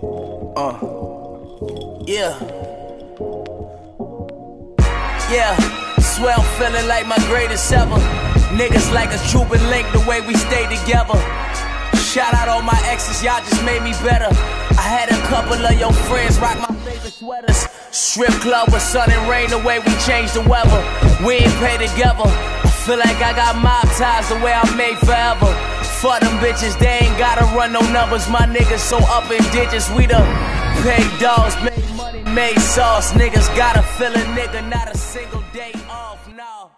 Yeah. Swear I'm feeling like my greatest ever. Niggas like a Cuban link the way we stay together. Shout out all my exes, y'all just made me better. I had a couple of your friends rock my favorite sweaters. Strip club with sun and rain the way we changed the weather. We ain't pay together. I feel like I got mob ties the way I made forever. For them bitches, they ain't gotta run no numbers. My niggas so up in digits, we the paid dogs, made money, made sauce. Niggas gotta feel a nigga, not a single day off, no.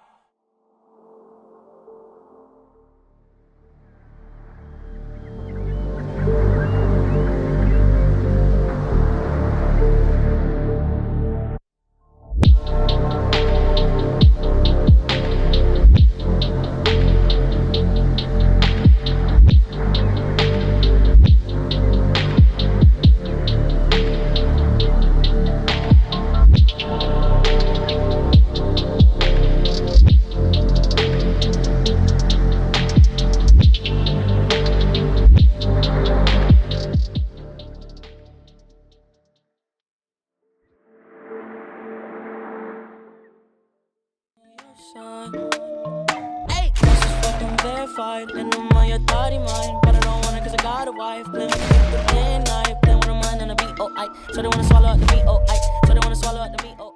Hey, this is fucking verified, and I'm on your thoughty mind. But I don't want it cause I got a wife. Playing with the day and night, playing with a mind and a beat, oh I. So they wanna swallow up the meat, oh I. So they wanna swallow up the meat, oh